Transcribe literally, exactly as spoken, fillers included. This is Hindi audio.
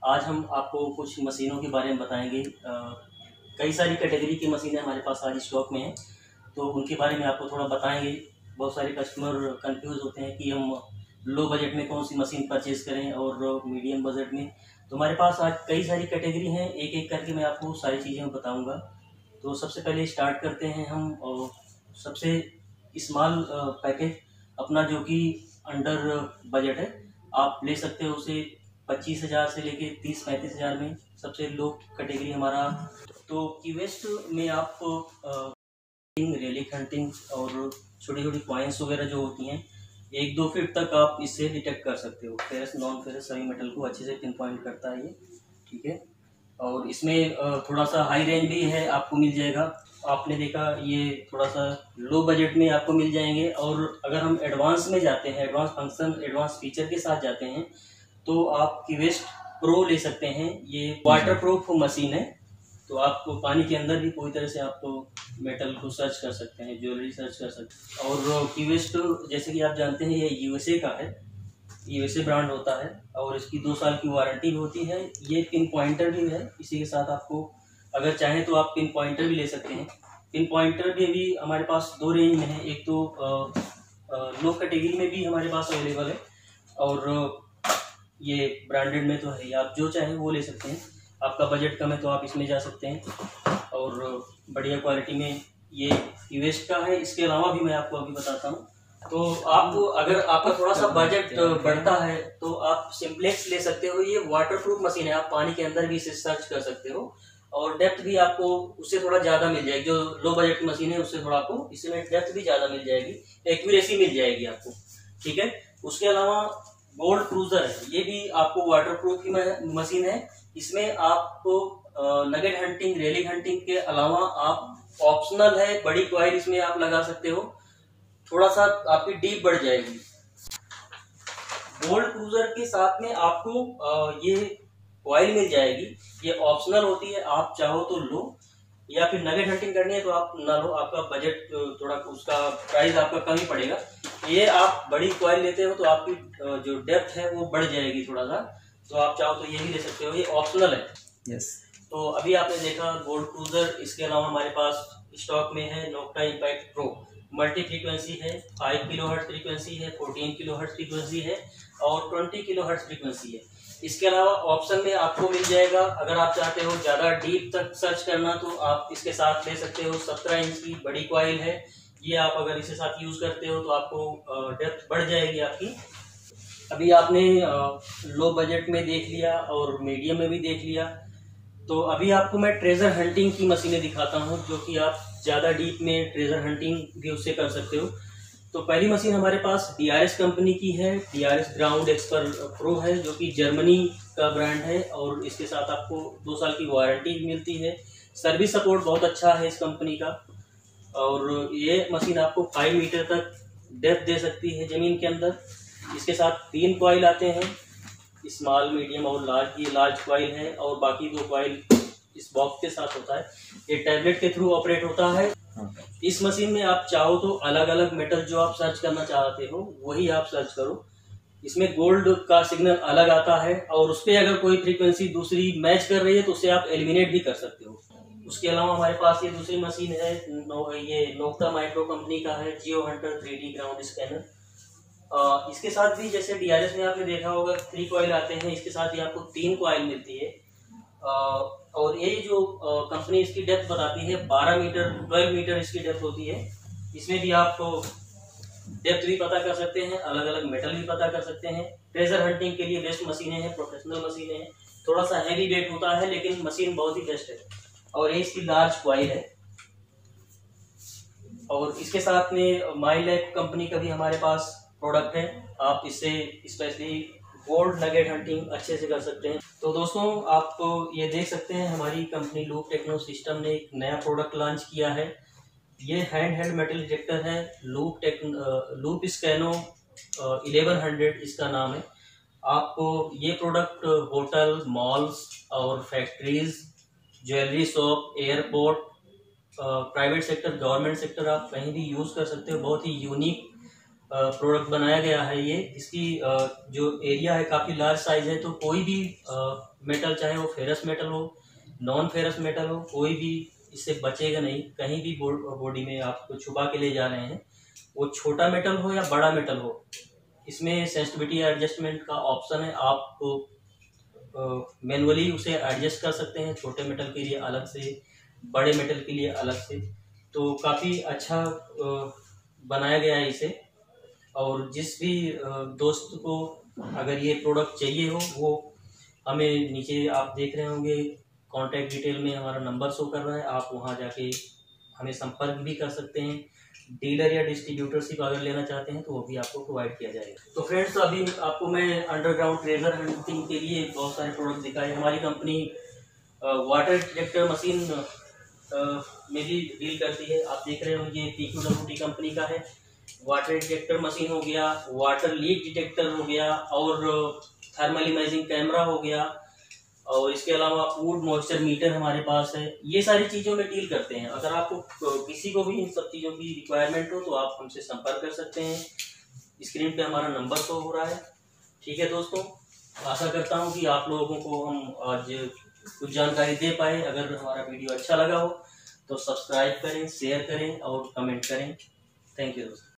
आज हम आपको कुछ मशीनों के बारे में बताएंगे। अ, कई सारी कैटेगरी की मशीनें हमारे पास आज स्टॉक में हैं, तो उनके बारे में आपको थोड़ा बताएंगे। बहुत सारे कस्टमर कंफ्यूज होते हैं कि हम लो बजट में कौन सी मशीन परचेज़ करें और मीडियम बजट में। तो हमारे पास आज कई सारी कैटेगरी हैं, एक एक करके मैं आपको सारी चीज़ें बताऊँगा। तो सबसे पहले स्टार्ट करते हैं हम और सबसे स्मॉल पैकेज अपना, जो कि अंडर बजट है। आप ले सकते हो उसे पच्चीस हज़ार से लेके तीस पैंतीस हज़ार में। सबसे लो कैटेगरी हमारा तो कीवेस्ट में आप रेलिक हंटिंग और छोटी छोटी कॉइन्स वगैरह जो होती हैं, एक दो फीट तक आप इससे डिटेक्ट कर सकते हो। फेरस नॉन फेरस सभी मेटल को अच्छे से पिन पॉइंट करता है ये, ठीक है। और इसमें थोड़ा सा हाई रेंज भी है, आपको मिल जाएगा। आपने देखा ये थोड़ा सा लो बजट में आपको मिल जाएंगे। और अगर हम एडवांस में जाते हैं, एडवांस फंक्शन एडवांस फीचर के साथ जाते हैं, तो आप कीवेस्ट प्रो ले सकते हैं। ये वाटर प्रूफ मशीन है, तो आपको पानी के अंदर भी कोई तरह से आपको मेटल को सर्च कर सकते हैं, ज्वेलरी सर्च कर सकते हैं। और कीवेस्ट जैसे कि आप जानते हैं ये यूएसए का है, यूएसए ब्रांड होता है और इसकी दो साल की वारंटी भी होती है। ये पिन पॉइंटर भी है, इसी के साथ आपको अगर चाहें तो आप पिन पॉइंटर भी ले सकते हैं। पिन पॉइंटर भी अभी हमारे पास दो रेंज में है, एक तो लो कैटेगरी में भी हमारे पास अवेलेबल है और ये ब्रांडेड में तो है। आप जो चाहें वो ले सकते हैं। आपका बजट कम है तो आप इसमें जा सकते हैं और बढ़िया क्वालिटी में ये यूएस का है। इसके अलावा भी मैं आपको अभी बताता हूँ। तो आप अगर आपका थोड़ा सा बजट बढ़ता है तो आप सिंप्लेक्स ले सकते हो। ये वाटरप्रूफ मशीन है, आप पानी के अंदर भी इसे सर्च कर सकते हो और डेप्थ भी आपको उससे थोड़ा ज़्यादा मिल जाएगी। जो लो बजट की मशीन है उससे थोड़ा आपको इसमें डेप्थ भी ज़्यादा मिल जाएगी, एक्यूरेसी मिल जाएगी आपको, ठीक है। उसके अलावा गोल्ड क्रूजर है, ये भी आपको वाटरप्रूफ की मशीन है। इसमें आपको नगेट हंटिंग, रेलिंग हंटिंग के अलावा आप ऑप्शनल है बड़ी कॉइल इसमें आप लगा सकते हो, थोड़ा सा आपकी डीप बढ़ जाएगी। गोल्ड क्रूजर के साथ में आपको ये कॉइल मिल जाएगी, ये ऑप्शनल होती है। आप चाहो तो लो, या फिर नगेट हंटिंग करनी है तो आप ना लो, आपका बजट थोड़ा उसका प्राइस आपका कम ही पड़ेगा। ये आप बड़ी कॉइल लेते हो तो आपकी जो डेप्थ है वो बढ़ जाएगी थोड़ा सा, तो आप चाहो तो ये भी ले सकते हो, ये ऑप्शनल है। यस। तो अभी आपने देखा गोल्ड क्रूजर। इसके अलावा हमारे पास स्टॉक में है Nokta Impact Pro. Multi frequency है, फाइव किलो हर्ट्ज फ्रीक्वेंसी है, फोर्टीन किलो हर्ट्ज फ्रीक्वेंसी है और ट्वेंटी किलो हर्ट्ज फ्रीक्वेंसी है। इसके अलावा ऑप्शन में आपको मिल जाएगा, अगर आप चाहते हो ज़्यादा डीप तक सर्च करना तो आप इसके साथ ले सकते हो। सत्रह इंच की बड़ी कॉइल है, ये आप अगर इसके साथ यूज़ करते हो तो आपको डेप्थ बढ़ जाएगी आपकी। अभी आपने लो बजट में देख लिया और मीडियम में भी देख लिया, तो अभी आपको मैं ट्रेजर हंटिंग की मशीनें दिखाता हूं, जो कि आप ज़्यादा डीप में ट्रेजर हंटिंग भी उससे कर सकते हो। तो पहली मशीन हमारे पास डीआरएस कंपनी की है, डीआरएस ग्राउंड एक्सपर्ट प्रो है, जो कि जर्मनी का ब्रांड है और इसके साथ आपको दो साल की वारंटी भी मिलती है। सर्विस सपोर्ट बहुत अच्छा है इस कंपनी का और ये मशीन आपको फाइव मीटर तक डेप्थ दे सकती है ज़मीन के अंदर। इसके साथ तीन कॉइल आते हैं, स्मॉल, मीडियम और लार्ज। ये लार्ज कॉइल है और बाकी दो कॉइल इस बॉक्स के साथ होता है। ये टैबलेट के थ्रू ऑपरेट होता है। इस मशीन में आप चाहो तो अलग अलग मेटल जो आप सर्च करना चाहते हो वही आप सर्च करो। इसमें गोल्ड का सिग्नल अलग आता है और उस पर अगर कोई फ्रीक्वेंसी दूसरी मैच कर रही है तो उसे आप एलिमिनेट भी कर सकते हो। उसके अलावा हमारे पास ये दूसरी मशीन है, नो, ये नोक्टा माइक्रो कंपनी का है, Geo Hunter three D ground scanner. Uh, इसके साथ भी जैसे डीआरएस में आपने देखा होगा थ्री कॉइल आते हैं, इसके साथ ही आपको तीन कॉइल मिलती है। uh, और ये जो कंपनी uh, इसकी डेप्थ बताती है बारह मीटर, बारह मीटर इसकी डेप्थ होती है। इसमें भी आप डेप्थ भी पता कर सकते हैं, अलग अलग मेटल भी पता कर सकते हैं। ट्रेजर हंटिंग के लिए बेस्ट मशीनें हैं, प्रोफेशनल मशीनें हैं। थोड़ा सा हैवी वेट होता है लेकिन मशीन बहुत ही बेस्ट है और ये इसकी लार्ज कॉइल है। और इसके साथ में माइलैक कंपनी का भी हमारे पास प्रोडक्ट है, आप इससे स्पेशली गोल्ड नगेट हंटिंग अच्छे से कर सकते हैं। तो दोस्तों आप ये देख सकते हैं हमारी कंपनी लूप टेक्नो सिस्टम ने एक नया प्रोडक्ट लॉन्च किया है। ये हैंड हेल्ड मेटल डिटेक्टर है, loop tech loop scano eleven hundred इसका नाम है। आपको ये प्रोडक्ट होटल, मॉल्स और factories, jewellery shop, airport, private sector, government sector, आप कहीं भी यूज़ कर सकते हो। बहुत ही यूनिक प्रोडक्ट बनाया गया है। ये इसकी जो एरिया है काफ़ी लार्ज साइज है, तो कोई भी मेटल, चाहे वो फेरस मेटल हो, नॉन फेरस मेटल हो, कोई भी इससे बचेगा नहीं। कहीं भी बॉडी में आप छुपा के ले जा रहे हैं, वो छोटा मेटल हो या बड़ा मेटल हो, इसमें सेंसिटिविटी एडजस्टमेंट का ऑप्शन है। आप मैनुअली उसे एडजस्ट कर सकते हैं, छोटे मेटल के लिए अलग से, बड़े मेटल के लिए अलग से। तो काफ़ी अच्छा बनाया गया है इसे। और जिस भी दोस्त को अगर ये प्रोडक्ट चाहिए हो, वो हमें नीचे आप देख रहे होंगे कॉन्टैक्ट डिटेल में हमारा नंबर शो कर रहा है, आप वहाँ जाके हमें संपर्क भी कर सकते हैं। डीलर या डिस्ट्रीब्यूटरशिप अगर लेना चाहते हैं तो वो भी आपको प्रोवाइड किया जाएगा। तो फ्रेंड्स, तो अभी आपको मैं अंडरग्राउंड ट्रेजर हंटिंग के लिए बहुत सारे प्रोडक्ट दिखाए। हमारी कंपनी वाटर डिटेक्टर मशीन में भी डील करती है। आप देख रहे हो ये P Q W T company का है। वाटर डिटेक्टर मशीन हो गया, वाटर लीक डिटेक्टर हो गया, और थर्मल इमेजिंग कैमरा हो गया, और इसके अलावा फूड मॉइस्चर मीटर हमारे पास है। ये सारी चीज़ों में डील करते हैं। अगर आपको किसी को भी इन सब चीज़ों की रिक्वायरमेंट हो तो आप हमसे संपर्क कर सकते हैं। स्क्रीन पे हमारा नंबर शो हो रहा है। ठीक है दोस्तों, आशा करता हूँ कि आप लोगों को हम आज कुछ जानकारी दे पाए। अगर हमारा वीडियो अच्छा लगा हो तो सब्सक्राइब करें, शेयर करें और कमेंट करें। थैंक यू दोस्तों।